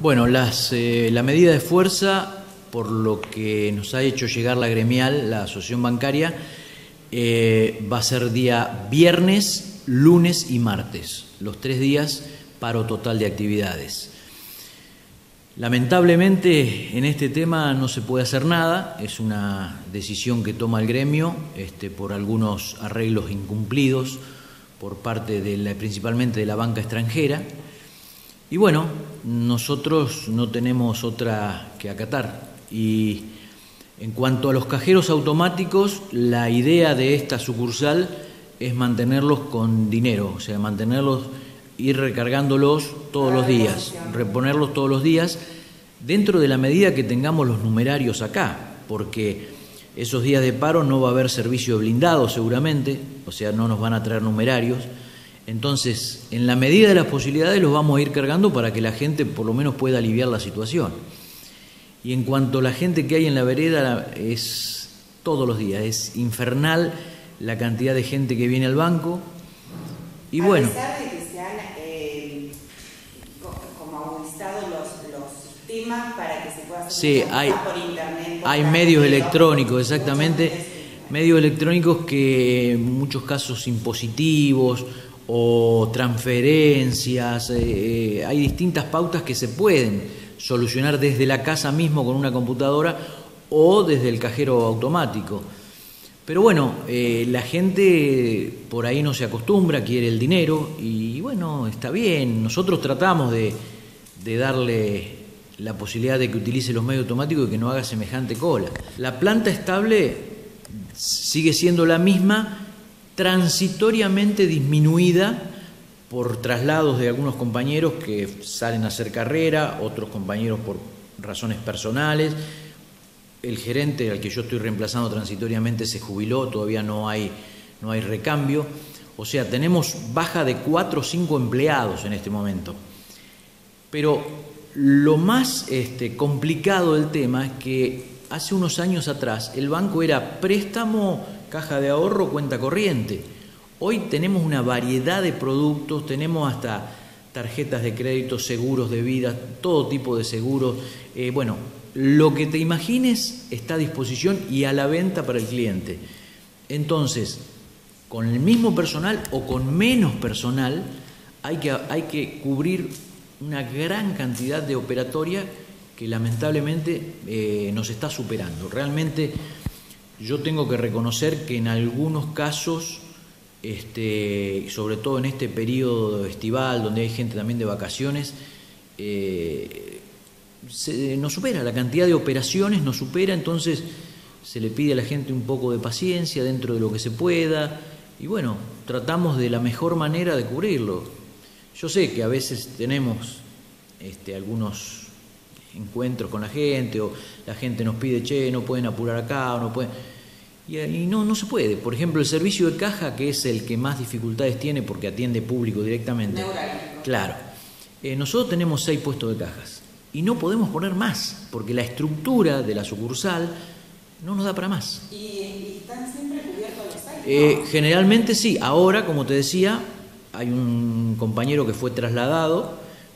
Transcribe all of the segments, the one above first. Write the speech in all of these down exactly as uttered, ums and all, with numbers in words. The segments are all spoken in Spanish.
Bueno, las, eh, la medida de fuerza, por lo que nos ha hecho llegar la gremial, la Asociación Bancaria, eh, va a ser día viernes, lunes y martes. Los tres días, paro total de actividades. Lamentablemente, en este tema no se puede hacer nada. Es una decisión que toma el gremio este, por algunos arreglos incumplidos por parte de la, principalmente de la banca extranjera. Y bueno, nosotros no tenemos otra que acatar. Y en cuanto a los cajeros automáticos, la idea de esta sucursal es mantenerlos con dinero, o sea, mantenerlos, ir recargándolos todos los días, reponerlos todos los días, dentro de la medida que tengamos los numerarios acá, porque esos días de paro no va a haber servicio blindado seguramente, o sea, no nos van a traer numerarios. Entonces, en la medida de las posibilidades los vamos a ir cargando para que la gente por lo menos pueda aliviar la situación. Y en cuanto a la gente que hay en la vereda, es todos los días, es infernal la cantidad de gente que viene al banco. Y a bueno, pesar de que se han eh, como amonestado los, los sistemas para que se pueda hacer sí, hay, por internet, por hay medios electrónicos, exactamente, medios electrónicos que en muchos casos impositivos o transferencias, eh, hay distintas pautas que se pueden solucionar desde la casa mismo con una computadora o desde el cajero automático. Pero bueno, eh, la gente por ahí no se acostumbra, quiere el dinero y bueno, está bien. Nosotros tratamos de, de darle la posibilidad de que utilice los medios automáticos y que no haga semejante cola. La planta estable sigue siendo la misma, transitoriamente disminuida por traslados de algunos compañeros que salen a hacer carrera, otros compañeros por razones personales. El gerente al que yo estoy reemplazando transitoriamente se jubiló, todavía no hay, no hay recambio. O sea, tenemos baja de cuatro o cinco empleados en este momento. Pero lo más este, complicado del tema es que hace unos años atrás el banco era préstamo, caja de ahorro, cuenta corriente. Hoy tenemos una variedad de productos, tenemos hasta tarjetas de crédito, seguros de vida, todo tipo de seguros. Eh, bueno, lo que te imagines está a disposición y a la venta para el cliente. Entonces, con el mismo personal o con menos personal, hay que, hay que cubrir una gran cantidad de operatoria que lamentablemente eh, nos está superando. Realmente yo tengo que reconocer que en algunos casos, este, sobre todo en este periodo estival, donde hay gente también de vacaciones, eh, se, nos supera, la cantidad de operaciones nos supera, entonces se le pide a la gente un poco de paciencia dentro de lo que se pueda, y bueno, tratamos de la mejor manera de cubrirlo. Yo sé que a veces tenemos este, algunos encuentros con la gente, o la gente nos pide, che, no pueden apurar acá, o no pueden... Y, y no, no se puede. Por ejemplo, el servicio de caja, que es el que más dificultades tiene porque atiende público directamente. Neurálgico. Claro. Eh, nosotros tenemos seis puestos de cajas y no podemos poner más porque la estructura de la sucursal no nos da para más. ¿Y, y están siempre cubiertos los seis? Eh, ¿No? generalmente sí. Ahora, como te decía, hay un compañero que fue trasladado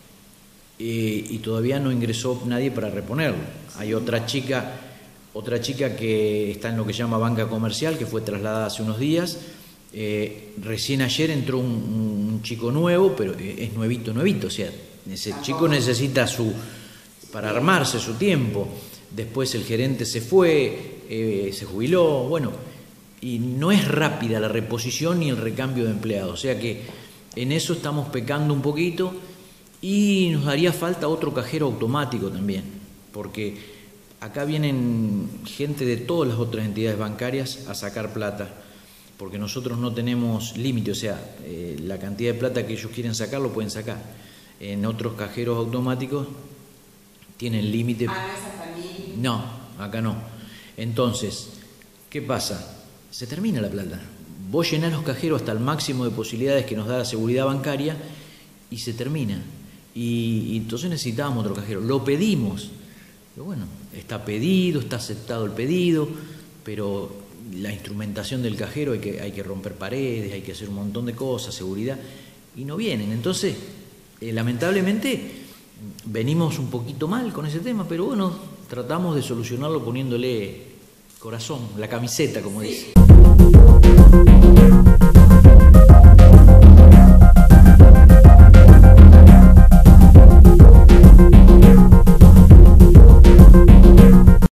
eh, y todavía no ingresó nadie para reponerlo. Hay otra chica... Otra chica que está en lo que se llama banca comercial, que fue trasladada hace unos días. Eh, recién ayer entró un, un chico nuevo, pero es nuevito, nuevito. O sea, ese chico necesita su para armarse su tiempo. Después el gerente se fue, eh, se jubiló, bueno, y no es rápida la reposición ni el recambio de empleados. O sea que en eso estamos pecando un poquito y nos haría falta otro cajero automático también, porque acá vienen gente de todas las otras entidades bancarias a sacar plata, porque nosotros no tenemos límite, o sea, eh, la cantidad de plata que ellos quieren sacar lo pueden sacar. En otros cajeros automáticos tienen límite. Ah, no es hasta mil. No, acá no. Entonces, ¿qué pasa? Se termina la plata. Vos llenás los cajeros hasta el máximo de posibilidades que nos da la seguridad bancaria y se termina. Y, y entonces necesitábamos otro cajero. Lo pedimos. Pero bueno, está pedido, está aceptado el pedido, pero la instrumentación del cajero hay que, hay que romper paredes, hay que hacer un montón de cosas, seguridad, y no vienen. Entonces, eh, lamentablemente, venimos un poquito mal con ese tema, pero bueno, tratamos de solucionarlo poniéndole corazón, la camiseta, como dice.